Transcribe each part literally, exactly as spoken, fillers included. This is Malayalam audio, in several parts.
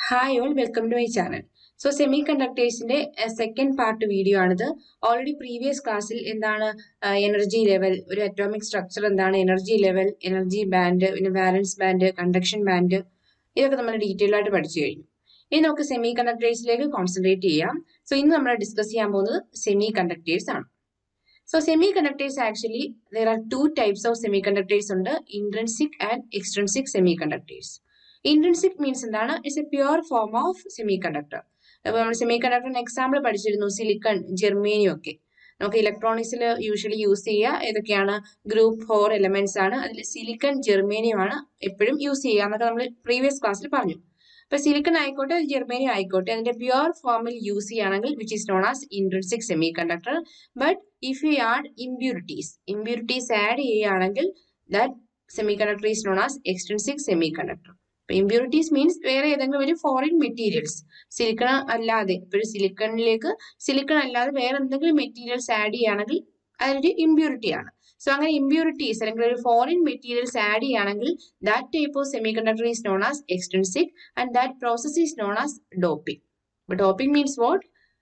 Hi all, welcome to my channel. So semiconductors in the uh, second part video another already previous class in the uh, energy level or atomic structure and the energy level, energy band, in valence band, conduction band. This is the detail ആയിട്ട് പഠിച്ചു കഴിഞ്ഞു. ഇനി നമുക്ക് സെമികണ്ടക്ടേഴ്സിലേക്ക് കോൺസെൻട്രേറ്റ് ചെയ്യാം. സോ ഇന്ന് നമ്മൾ ഡിസ്കസ് ചെയ്യാൻ പോകുന്നത് സെമികണ്ടക്ടേഴ്സ് ആണ്. So semiconductors actually there are two types of semiconductors under intrinsic and extrinsic semiconductors. Intrinsic means എന്താണ്? It's a pure form of semiconductor. അപ്പോൾ നമ്മൾ സെമികണ്ടക്ടർ എക്സാമ്പിൾ പഠിച്ചിരുന്നു സിലിക്കൺ, ജെർമേനിയം ഒക്കെ. നമുക്ക് ഇലക്ട്രോണിക്സിൽ യൂഷ്വലി യൂസ് ചെയ്യുക ഏതൊക്കെയാണ്? ഗ്രൂപ്പ് ഫോർ എലമെന്റ്സ് ആണ്. അതിൽ സിലിക്കൺ, ജെർമേനിയം ആണ് എപ്പോഴും യൂസ് ചെയ്യുക എന്നൊക്കെ നമ്മൾ പ്രീവിയസ് ക്ലാസ്സിൽ പറഞ്ഞു. അപ്പോൾ സിലിക്കൺ ആയിക്കോട്ടെ ജെർമേനിയം ആയിക്കോട്ടെ അതിന്റെ പ്യുവർ ഫോമിൽ യൂസ് ചെയ്യുകയാണെങ്കിൽ which is known as intrinsic semiconductor. But if you add impurities impurities add ചെയ്യുകയാണെങ്കിൽ that semiconductor is known as extrinsic semiconductor. Impurities means വേറെ ഏതെങ്കിലും ഒരു ഫോറിൻ മെറ്റീരിയൽസ് സിലിക്കൺ അല്ലാതെ ഇപ്പോൾ സിലിക്കണിലേക്ക് സിലിക്കൺ അല്ലാതെ വേറെ എന്തെങ്കിലും മെറ്റീരിയൽസ് ആഡ് ചെയ്യുകയാണെങ്കിൽ അതൊരു ഇംപ്യൂരിറ്റി ആണ്. സോ അങ്ങനെ ഇംപ്യൂരിറ്റീസ് അല്ലെങ്കിൽ ഒരു ഫോറിൻ മെറ്റീരിയൽസ് ആഡ് ചെയ്യുകയാണെങ്കിൽ that type of semiconductor is known as extrinsic and that process is known as doping. Doping means what?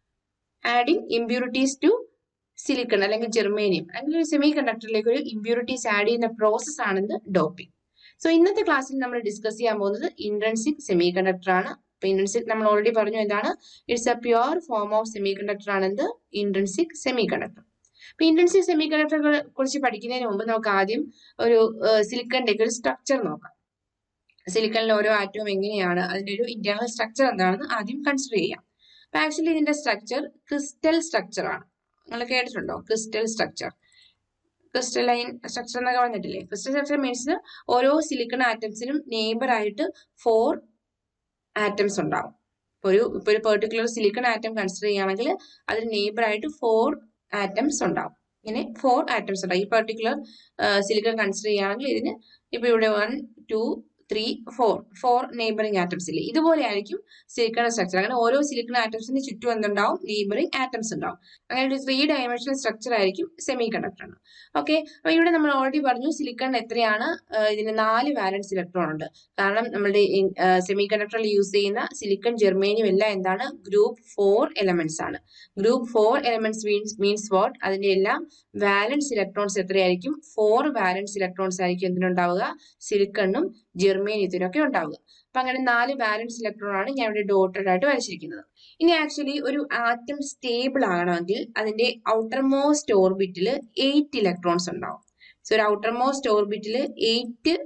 Adding impurities to silicon അല്ലെങ്കിൽ ജെർമേനിയം അല്ലെങ്കിൽ ഒരു സെമി കണ്ടക്ടറിലേക്ക് ഒരു ഇംപ്യൂരിറ്റീസ് ആഡ് ചെയ്യുന്ന പ്രോസസ് ആണെന്ന് ഡോപ്പിംഗ്. സോ ഇന്നത്തെ ക്ലാസ്സിൽ നമ്മൾ ഡിസ്കസ് ചെയ്യാൻ പോകുന്നത് ഇൻട്രിൻസിക് സെമി കണ്ടക്ടർ ആണ്. അപ്പൊ ഇൻട്രിൻസിക് നമ്മൾ ഓൾറെഡി പറഞ്ഞു എന്താണ്? It's a pure form of semi conductor ആണെന്ത്? Intrinsic semi conductor. അപ്പൊ ഇൻട്രിൻസിക് സെമി കണ്ടക്ടറുകളെ കുറിച്ച് പഠിക്കുന്നതിന് മുമ്പ് നമുക്ക് ആദ്യം ഒരു സിലിക്കണിന്റെ ഒരു സ്ട്രക്ചർ നോക്കാം. സിലിക്കണിലെ ഓരോ ആറ്റവും എങ്ങനെയാണ്, അതിന്റെ ഒരു ഇന്റേണൽ സ്ട്രക്ചർ എന്താണെന്ന് ആദ്യം കൺസിഡർ ചെയ്യാം. അപ്പൊ ആക്ച്വലി ഇതിന്റെ സ്ട്രക്ചർ ക്രിസ്റ്റൽ സ്ട്രക്ചർ ആണ്. നിങ്ങൾ കേട്ടിട്ടുണ്ടോ ക്രിസ്റ്റൽ സ്ട്രക്ചർ? ക്രിസ്റ്റലൈൻ സ്ട്രക്ചർ എന്നൊക്കെ പറഞ്ഞിട്ടില്ലേ? ക്രിസ്റ്റൽ സ്ട്രക്ചർ മീൻസ് ഓരോ സിലിക്കൺ ആറ്റംസിനും നെയ്ബർ ആയിട്ട് ഫോർ ആറ്റംസ് ഉണ്ടാവും. ഒരു ഇപ്പൊ ഒരു പെർട്ടിക്കുലർ സിലിക്കൺ ആറ്റം കൺസിഡർ ചെയ്യുകയാണെങ്കിൽ അതിന് നെയ്ബർ ആയിട്ട് ഫോർ ആറ്റംസ് ഉണ്ടാവും. ഇങ്ങനെ ഫോർ ആറ്റംസ് ഉണ്ടാവും. ഈ പെർട്ടിക്കുലർ സിലിക്കൺ കൺസിഡർ ചെയ്യുകയാണെങ്കിൽ ഇതിന് ഇപ്പൊ ഇവിടെ one two three four four neighbouring atoms ഇല്ലേ? ഇതുപോലെ ആയിരിക്കും സിലിക്കൺ സ്ട്രക്ചർ. അങ്ങനെ ഓരോ സിലിക്കൺ ആറ്റംസിന് ചുറ്റും എന്തുണ്ടാവും? നെയ്ബറിംഗ് ആറ്റംസ് ഉണ്ടാവും. അങ്ങനെ ഒരു ത്രീ ഡയമെൻഷണൽ സ്ട്രക്ചർ ആയിരിക്കും സെമി കണ്ടക്ടർ. ഓക്കെ, അപ്പൊ ഇവിടെ നമ്മൾ ഓൾറെഡി പറഞ്ഞു സിലിക്കൺ എത്രയാണ്? ഇതിന് നാല് വാലൻസ് ഇലക്ട്രോൺ ഉണ്ട്. കാരണം നമ്മുടെ സെമി കണ്ടക്ടറിൽ യൂസ് ചെയ്യുന്ന സിലിക്കൺ, ജെർമേനിയം എല്ലാം എന്താണ്? ഗ്രൂപ്പ് ഫോർ എലമെന്റ്സ് ആണ്. Group four elements means means what? അതിന്റെ എല്ലാം വാലൻസ് ഇലക്ട്രോൺസ് എത്രയായിരിക്കും? ഫോർ വാലൻസ് ഇലക്ട്രോൺസ് ആയിരിക്കും എന്തിനുണ്ടാവുക? സിലിക്കണ്ണും ജെർമേനിയത്തിനൊക്കെ ഉണ്ടാവുക. അപ്പൊ അങ്ങനെ നാല് വാലൻസ് ഇലക്ട്രോൺ ആണ് ഞാൻ ഇവിടെ ഡോട്ടഡ് ആയിട്ട് വരച്ചിരിക്കുന്നത്. ഇനി ആക്ച്വലി ഒരു ആറ്റം സ്റ്റേബിൾ ആണെങ്കിൽ അതിന്റെ ഔട്ടർ മോസ്റ്റ് ഓർബിറ്റിൽ എയ്റ്റ് ഇലക്ട്രോൺസ് ഉണ്ടാവും. സോ ഒരു ഔട്ടർ മോസ്റ്റ് ഓർബിറ്റിൽ എയ്റ്റ്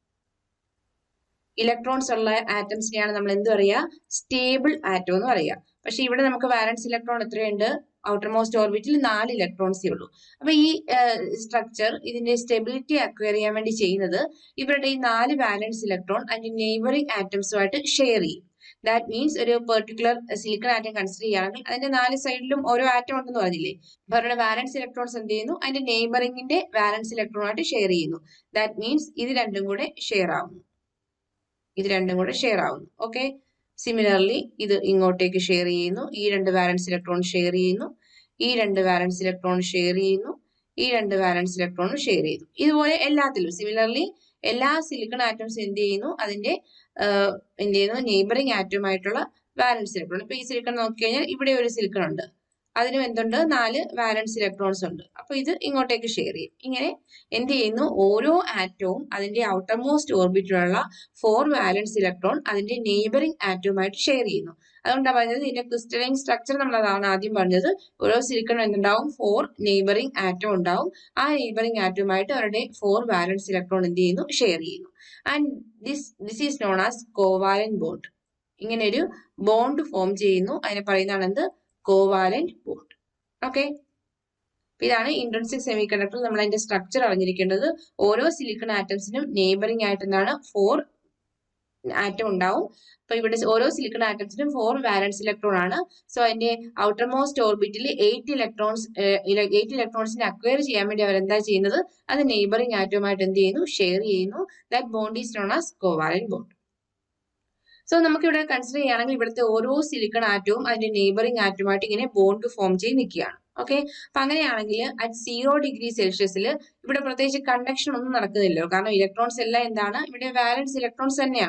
ഇലക്ട്രോൺസ് ഉള്ള ആറ്റംസിനെയാണ് നമ്മൾ എന്ത് പറയുക? സ്റ്റേബിൾ ആറ്റം എന്ന് പറയുക. പക്ഷെ ഇവിടെ നമുക്ക് വാലൻസ് ഇലക്ട്രോൺ എത്രയുണ്ട്? ഔട്ടർ മോസ്റ്റ് ഓർബിറ്റിൽ നാല് ഇലക്ട്രോൺസേ ഉള്ളൂ. അപ്പൊ ഈ സ്ട്രക്ചർ ഇതിന്റെ സ്റ്റെബിലിറ്റി അക്വയർ ചെയ്യാൻ വേണ്ടി ചെയ്യുന്നത് ഇവരുടെ ഈ നാല് വാലൻസ് ഇലക്ട്രോൺ അതിന്റെ നെയ്ബറിംഗ് ആറ്റംസുമായിട്ട് ഷെയർ ചെയ്യും. ദാറ്റ് മീൻസ് ഒരു പെർട്ടിക്കുലർ സിലിക്കൺ ആറ്റം കൺസിഡർ ചെയ്യുകയാണെങ്കിൽ അതിന്റെ നാല് സൈഡിലും ഓരോ ആറ്റം ഉണ്ടെന്ന് പറഞ്ഞില്ലേ? അപ്പൊ അവരുടെ വാലൻസ് ഇലക്ട്രോൺസ് എന്ത് ചെയ്യുന്നു? അതിന്റെ നെയ്ബറിംഗിന്റെ വാലൻസ് ഇലക്ട്രോണായിട്ട് ഷെയർ ചെയ്യുന്നു. ദാറ്റ് മീൻസ് ഇത് രണ്ടും കൂടെ ഷെയർ ആവുന്നു. ഇത് രണ്ടും കൂടെ ഷെയർ ആവുന്നു. ഓക്കെ, സിമിലർലി ഇത് ഇങ്ങോട്ടേക്ക് ഷെയർ ചെയ്യുന്നു. ഈ രണ്ട് വാലൻസ് ഇലക്ട്രോൺ ഷെയർ ചെയ്യുന്നു. ഈ രണ്ട് വാലൻസ് ഇലക്ട്രോൺ ഷെയർ ചെയ്യുന്നു. ഈ രണ്ട് വാലൻസ് ഇലക്ട്രോൺ ഷെയർ ചെയ്യുന്നു. ഇതുപോലെ എല്ലാത്തിലും സിമിലർലി എല്ലാ സിലിക്കൺ ആറ്റംസ് എന്ത് ചെയ്യുന്നു? അതിന്റെ എന്ത് ചെയ്യുന്നു? നെയ്ബറിംഗ് ആറ്റവുമായിട്ടുള്ള വാലൻസ് ഇലക്ട്രോൺ. ഇപ്പൊ ഈ സിലിക്കൺ നോക്കിക്കഴിഞ്ഞാൽ ഇവിടെ ഒരു സിലിക്കൺ ഉണ്ട്, അതിനും എന്തുണ്ട്? നാല് വാലൻസ് ഇലക്ട്രോൺസ് ഉണ്ട്. അപ്പൊ ഇത് ഇങ്ങോട്ടേക്ക് ഷെയർ ചെയ്യും. ഇങ്ങനെ എന്ത് ചെയ്യുന്നു? ഓരോ ആറ്റവും അതിന്റെ ഔട്ടർ മോസ്റ്റ് ഓർബിറ്റിലുള്ള ഫോർ വാലൻസ് ഇലക്ട്രോൺ അതിന്റെ നെയ്ബറിംഗ് ആറ്റവുമായിട്ട് ഷെയർ ചെയ്യുന്നു. അതുകൊണ്ടാണ് പറഞ്ഞത് ഇതിന്റെ ക്രിസ്റ്റലൈൻ സ്ട്രക്ചർ നമ്മൾ അതാണ് ആദ്യം പറഞ്ഞത്. ഓരോ സിലിക്കൺ എന്തുണ്ടാവും? ഫോർ നെയ്ബറിംഗ് ആറ്റം ഉണ്ടാവും. ആ നെയ്ബറിംഗ് ആറ്റവുമായിട്ട് അവരുടെ ഫോർ വാലൻസ് ഇലക്ട്രോൺ എന്ത് ചെയ്യുന്നു? ഷെയർ ചെയ്യുന്നു. And this this is known as covalent bond. ഇങ്ങനെ ഒരു ബോണ്ട് ഫോം ചെയ്യുന്നു. അതിനെ പറയുന്നതാണ് എന്ത്? Covalent bond. ഓക്കെ, ഇതാണ് ഇൻട്രിൻസിക് സെമി കണ്ടക്ടർ. നമ്മൾ അതിന്റെ സ്ട്രക്ചർ അറിഞ്ഞിരിക്കേണ്ടത്. ഓരോ സിലിക്കൺ ആറ്റംസിനും നെയ്ബറിംഗ് ആയിട്ട് എന്താണ്? ഫോർ ആറ്റം ഉണ്ടാവും. അപ്പൊ ഇവിടെ ഓരോ സിലിക്കൺ ആറ്റംസിനും ഫോർ വാലൻസ് ഇലക്ട്രോൺ ആണ്. സോ അതിന്റെ ഔട്ടർ മോസ്റ്റ് ഓർബിറ്റിൽ എയ്റ്റ് ഇലക്ട്രോൺസ് എയ്റ്റ് ഇലക്ട്രോൺസിനെ അക്വയർ ചെയ്യാൻ വേണ്ടി അവർ എന്താ ചെയ്യുന്നത്? അത് നെയ്ബറിംഗ് ആറ്റവുമായിട്ട് എന്ത് ചെയ്യുന്നു? ഷെയർ ചെയ്യുന്നു. That bond is known as covalent bond. So നമുക്ക് ഇവിടെ കൺസിഡർ ചെയ്യുകയാണെങ്കിൽ ഇവിടുത്തെ ഓരോ സിലിക്കൺ ആറ്റവും അതിന്റെ നെയ്ബറിംഗ് ആറ്റവുമായിട്ട് ഇങ്ങനെ ബോണ്ട് ഫോം ചെയ്ത് നിൽക്കുകയാണ്. ഓക്കെ, അപ്പൊ അങ്ങനെയാണെങ്കിൽ അറ്റ് സീറോ ഡിഗ്രി സെൽഷ്യസിൽ ഇവിടെ പ്രത്യേകിച്ച് കണ്ടക്ഷൻ ഒന്നും നടക്കുന്നില്ലല്ലോ. കാരണം ഇലക്ട്രോൺസ് എല്ലാം എന്താണ്? ഇവിടെ വാലൻസ് ഇലക്ട്രോൺസ് തന്നെയാണ്.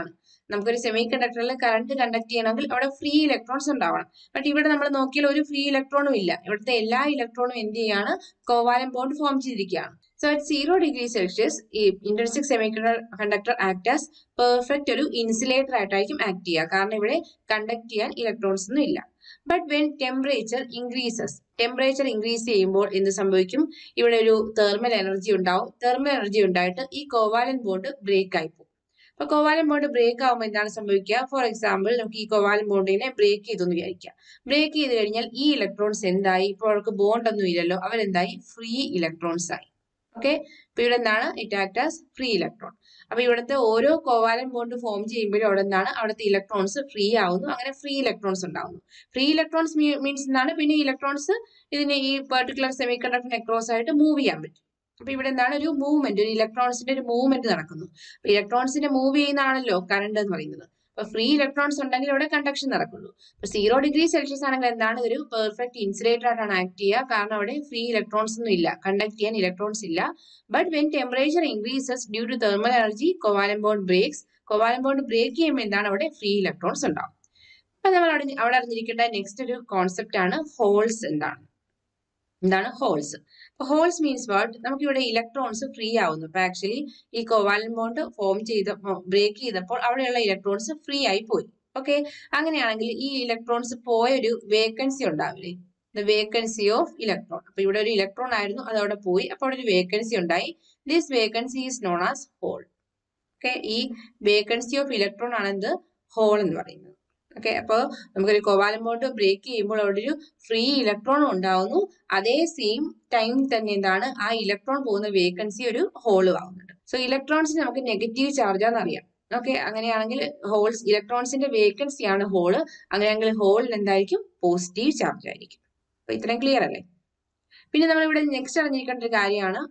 നമുക്കൊരു സെമി കണ്ടക്ടറിൽ കറണ്ട് കണ്ടക്ട് ചെയ്യണമെങ്കിൽ അവിടെ ഫ്രീ ഇലക്ട്രോൺസ് ഉണ്ടാവണം. ബട്ട് ഇവിടെ നമ്മൾ നോക്കിയാൽ ഒരു ഫ്രീ ഇലക്ട്രോണും ഇല്ല. ഇവിടുത്തെ എല്ലാ ഇലക്ട്രോണും എന്ത് ചെയ്യാണ്, കോവാലന്റ് ബോണ്ട് ഫോം ചെയ്തിരിക്കുകയാണ്. So at zero degree Celsius ഈ intrinsic semi conductor act as perfect ഒരു ഇൻസുലേറ്റർ ആയിട്ടായിരിക്കും ആക്ട് ചെയ്യുക. കാരണം ഇവിടെ കണ്ടക്ട് ചെയ്യാൻ ഇലക്ട്രോൺസ് ഒന്നും ഇല്ല. But when temperature increases, temperature increase ചെയ്യുമ്പോൾ എന്ത് സംഭവിക്കും, ഇവിടെ ഒരു തെർമൽ എനർജി ഉണ്ടാവും. തെർമൽ എനർജി ഉണ്ടായിട്ട് ഈ കോവാലന്റ് ബോണ്ട് ബ്രേക്ക് ആയി പോകും. അപ്പൊ കോവാലന്റ് ബോണ്ട് ബ്രേക്ക് ആകുമ്പോൾ എന്താണ് സംഭവിക്കുക, ഫോർ എക്സാമ്പിൾ നമുക്ക് ഈ കോവാലന്റ് ബോണ്ടിനെ ബ്രേക്ക് ചെയ്തെന്ന് വിചാരിക്കുക. ബ്രേക്ക് ചെയ്ത് കഴിഞ്ഞാൽ ഈ ഇലക്ട്രോൺസ് എന്തായി, ഇപ്പോൾ അവർക്ക് ബോണ്ട് ഒന്നും ഇല്ലല്ലോ, അവരെന്തായി, ഫ്രീ ഇലക്ട്രോൺസ് ആയി. ഓക്കെ, അപ്പൊ ഇവിടെ എന്താണ്, it act as free electron. അപ്പൊ ഇവിടുത്തെ ഓരോ കോവാലന്റ് ബോണ്ട് ഫോം ചെയ്യുമ്പോഴും അവിടെ എന്താണ്, അവിടുത്തെ ഇലക്ട്രോൺസ് ഫ്രീ ആവുന്നു. അങ്ങനെ ഫ്രീ ഇലക്ട്രോൺസ് ഉണ്ടാവുന്നു. ഫ്രീ ഇലക്ട്രോൺസ് മീൻസ് എന്താണ്, പിന്നെ ഇലക്ട്രോൺസ് ഇതിന് ഈ പെർട്ടിക്കുലർ സെമി കണ്ടക്ടറിന് അക്രോസ് ആയിട്ട് മൂവ് ചെയ്യാൻ പറ്റും. അപ്പൊ ഇവിടെ എന്താണ്, ഒരു മൂവ്മെന്റ്, ഒരു ഇലക്ട്രോൺസിന്റെ ഒരു മൂവ്മെന്റ് നടക്കുന്നു. അപ്പൊ ഇലക്ട്രോൺസിനെ മൂവ് ചെയ്യുന്നതാണല്ലോ കറണ്ട് എന്ന് പറയുന്നത്. അപ്പൊ ഫ്രീ ഇലക്ട്രോൺസ് ഉണ്ടെങ്കിൽ ഇവിടെ കണ്ടക്ഷൻ നടക്കുള്ളൂ. അപ്പൊ സീറോ ഡിഗ്രി സെൽഷ്യസ് ആണെങ്കിൽ എന്താണ്, ഒരു പെർഫെക്റ്റ് ഇൻസുലേറ്റർ ആയിട്ടാണ് ആക്ട് ചെയ്യുക. കാരണം അവിടെ ഫ്രീ ഇലക്ട്രോൺസ് ഒന്നും ഇല്ല, കണ്ടക്ട് ചെയ്യാൻ ഇലക്ട്രോൺസ് ഇല്ല. But when temperature increases due to thermal energy covalent bond breaks, covalent bond break ചെയ്യുമ്പോൾ എന്താണ്, അവിടെ ഫ്രീ ഇലക്ട്രോൺസ് ഉണ്ടാവും. അപ്പൊ നമ്മൾ അവിടെ അവിടെ അറിഞ്ഞിരിക്കേണ്ട നെക്സ്റ്റ് ഒരു കോൺസെപ്റ്റ് ആണ് ഹോൾസ്. എന്താണ് എന്താണ് ഹോൾസ്? ഹോൾസ് മീൻസ് വാട്ട്, നമുക്ക് ഇവിടെ ഇലക്ട്രോൺസ് ഫ്രീ ആവുന്നു. അപ്പൊ ആക്ച്വലി ഈ കോവാലന്റ് ബോണ്ട് ഫോം ചെയ്ത ബ്രേക്ക് ചെയ്തപ്പോൾ അവിടെയുള്ള ഇലക്ട്രോൺസ് ഫ്രീ ആയി പോയി. ഓക്കെ, അങ്ങനെയാണെങ്കിൽ ഈ ഇലക്ട്രോൺസ് പോയ ഒരു വേക്കൻസി ഉണ്ടാവില്ലേ, ദ വേക്കൻസി ഓഫ് ഇലക്ട്രോൺ. അപ്പൊ ഇവിടെ ഒരു ഇലക്ട്രോൺ ആയിരുന്നു, അത് അവിടെ പോയി, അപ്പൊ അവിടെ ഒരു വേക്കൻസി ഉണ്ടായി. This vacancy is known as hole. Okay, ഈ വേക്കൻസി ഓഫ് ഇലക്ട്രോൺ ആണ് എന്ത്, ഹോൾ എന്ന് പറയുന്നത്. ഓക്കെ, അപ്പോൾ നമുക്കൊരു കോവാലന്റ് ബോണ്ട് ബ്രേക്ക് ചെയ്യുമ്പോൾ അവിടെ ഒരു ഫ്രീ ഇലക്ട്രോൺ ഉണ്ടാവുന്നു. അതേ സെയിം ടൈം തന്നെ എന്താണ്, ആ ഇലക്ട്രോൺ പോകുന്ന വേക്കൻസി ഒരു ഹോളും ആവുന്നുണ്ട്. സോ ഇലക്ട്രോൺസിന് നമുക്ക് നെഗറ്റീവ് ചാർജാന്ന് അറിയാം. ഓക്കെ, അങ്ങനെയാണെങ്കിൽ ഹോൾസ് ഇലക്ട്രോൺസിന്റെ വേക്കൻസി ആണ് ഹോള്. അങ്ങനെയാണെങ്കിൽ ഹോളിന് എന്തായിരിക്കും, പോസിറ്റീവ് ചാർജ് ആയിരിക്കും. അപ്പൊ ഇത്രയും ക്ലിയർ അല്ലേ? പിന്നെ നമ്മൾ ഇവിടെ നെക്സ്റ്റ് അറിഞ്ഞിരിക്കേണ്ട ഒരു കാര്യമാണ്,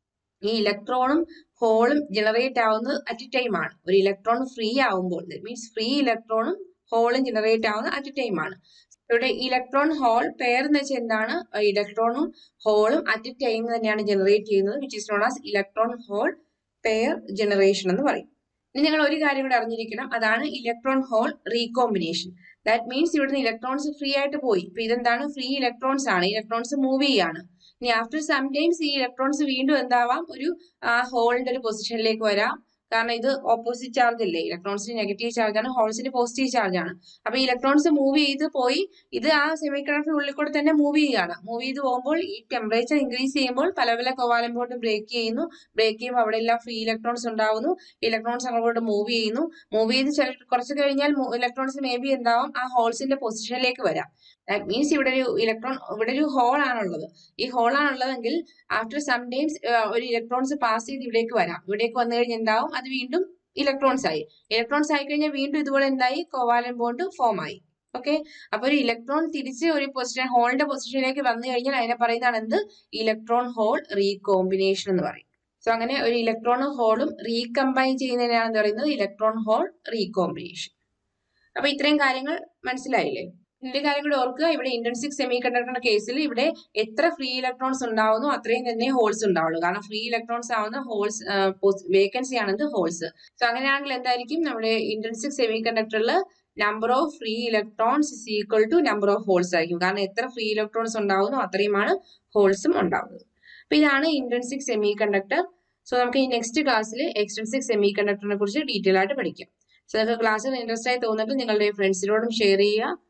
ഈ ഇലക്ട്രോണും ഹോളും ജനറേറ്റ് ആവുന്നത് അറ്റ് എ ടൈം ആണ്. ഒരു ഇലക്ട്രോൺ ഫ്രീ ആവുമ്പോൾ, മീൻസ് ഫ്രീ ഇലക്ട്രോണും ഹോളും ജനറേറ്റ് ആവുന്ന അറ്റ് എ ടൈം ആണ്. ഇവിടെ ഇലക്ട്രോൺ ഹോൾ പെയർ എന്ന് വെച്ചാൽ എന്താണ്, ഇലക്ട്രോണും ഹോളും അറ്റ് എ ടൈം തന്നെയാണ് ജനറേറ്റ് ചെയ്യുന്നത്, which is known as electron hole pair generation എന്ന് പറയും. ഇനി നിങ്ങൾ ഒരു കാര്യം കൂടെ അറിഞ്ഞിരിക്കണം, അതാണ് electron hole recombination. That means ഇവിടുന്ന് ഇലക്ട്രോൺസ് ഫ്രീ ആയിട്ട് പോയി. ഇപ്പൊ ഇതെന്താണ്, ഫ്രീ ഇലക്ട്രോൺസ് ആണ്, ഇലക്ട്രോൺസ് മൂവ് ചെയ്യാണ്. ഇനി ആഫ്റ്റർ സം ടൈംസ് ഈ ഇലക്ട്രോൺസ് വീണ്ടും എന്താവാം, ഒരു ഹോളിന്റെ ഒരു പൊസിഷനിലേക്ക് വരാം. കാരണം ഇത് ഓപ്പോസിറ്റ് ചാർജ് അല്ലേ, ഇലക്ട്രോൺസിന് നെഗറ്റീവ് ചാർജ് ആണ്, ഹോൾസിന് പോസിറ്റീവ് ചാർജ് ആണ്. അപ്പൊ ഇലക്ട്രോൺസ് മൂവ് ചെയ്ത് പോയി, ഇത് ആ സെമി കണ്ടക്ടറിനുള്ളിൽ കൂടെ തന്നെ മൂവ് ചെയ്യുകയാണ്. മൂവ് ചെയ്ത് പോകുമ്പോൾ ഈ ടെമ്പറേച്ചർ ഇൻക്രീസ് ചെയ്യുമ്പോൾ പല പല കോവാലന്റ് ബോണ്ട് ബ്രേക്ക് ചെയ്യുന്നു. ബ്രേക്ക് ചെയ്യുമ്പോൾ അവിടെ എല്ലാം ഫ്രീ ഇലക്ട്രോൺസ് ഉണ്ടാവുന്നു. ഇലക്ട്രോൺസ് അങ്ങോട്ട് മൂവ് ചെയ്യുന്നു. മൂവ് ചെയ്ത് കുറച്ച് കഴിഞ്ഞാൽ ഇലക്ട്രോൺസ് മേ ബി എന്താവും, ആ ഹോൾസിന്റെ പൊസിഷനിലേക്ക് വരാം. ദാറ്റ് മീൻസ് ഇവിടെ ഒരു ഇലക്ട്രോൺ, ഇവിടെ ഒരു ഹോൾ ആണുള്ളത്. ഈ ഹോൾ ആണുള്ളതെങ്കിൽ ആഫ്റ്റർ സം ടൈംസ് ഒരു ഇലക്ട്രോൺസ് പാസ് ചെയ്ത് ഇവിടേക്ക് വരാം. ഇവിടേക്ക് വന്നു കഴിഞ്ഞാൽ എന്താവും, അത് വീണ്ടും ഇലക്ട്രോൺസ് ആയി. ഇലക്ട്രോൺസ് ആയി കഴിഞ്ഞാൽ വീണ്ടും ഇതുപോലെ എന്തായി, കോവാലന്റ് ബോണ്ട് ഫോം ആയി. ഓക്കെ, അപ്പൊ ഒരു ഇലക്ട്രോൺ തിരിച്ച് ഒരു പൊസിഷൻ, ഹോളിന്റെ പൊസിഷനിലേക്ക് വന്നു കഴിഞ്ഞാൽ അതിനെ പറയുന്നതാണ് എന്ത്, ഇലക്ട്രോൺ ഹോൾ റീകോമ്പിനേഷൻ എന്ന് പറയും. സോ അങ്ങനെ ഒരു ഇലക്ട്രോണും ഹോളും റീകമ്പൈൻ ചെയ്യുന്നതിനാണ് എന്ത് പറയുന്നത്, ഇലക്ട്രോൺ ഹോൾ റീകോമ്പിനേഷൻ. അപ്പൊ ഇത്രയും കാര്യങ്ങൾ മനസ്സിലായില്ലേ? ഇതിന്റെ കാര്യം കൂടെ ഓർക്കുക, ഇവിടെ ഇന്റൻസിക് സെമി കണ്ടക്ടറിന്റെ കേസിൽ ഇവിടെ എത്ര ഫ്രീ ഇലക്ട്രോൺസ് ഉണ്ടാവുന്നു അത്രയും തന്നെ ഹോൾസ് ഉണ്ടാവുള്ളൂ. കാരണം ഫ്രീ ഇലക്ട്രോൺസ് ആവുന്ന ഹോൾസ് വേക്കൻസി ആണെന്ത്, ഹോൾസ്. സോ അങ്ങനെയാണെങ്കിൽ എന്തായിരിക്കും, നമ്മുടെ ഇന്റൻസിക് സെമി കണ്ടക്ടറിൽ number of free electrons is equal to number of holes ആയിരിക്കും. കാരണം എത്ര ഫ്രീ ഇലക്ട്രോൺസ് ഉണ്ടാവുന്നു അത്രയുമാണ് ഹോൾസും ഉണ്ടാവുന്നത്. അപ്പൊ ഇതാണ് ഇന്റൻസിക് സെമി കണ്ടക്ടർ. സോ നമുക്ക് ഈ നെക്സ്റ്റ് ക്ലാസ്സിൽ എക്സ്റ്റൻസിക് സെമി കണ്ടക്ടറിനെ കുറിച്ച് ഡീറ്റെയിൽ ആയിട്ട് പഠിക്കാം. സോ നിങ്ങൾക്ക് ക്ലാസ്സിൽ ഇൻട്രസ്റ്റ് ആയി തോന്നിട്ട് നിങ്ങളുടെ ഫ്രണ്ട്സിനോടും ഷെയർ ചെയ്യുക.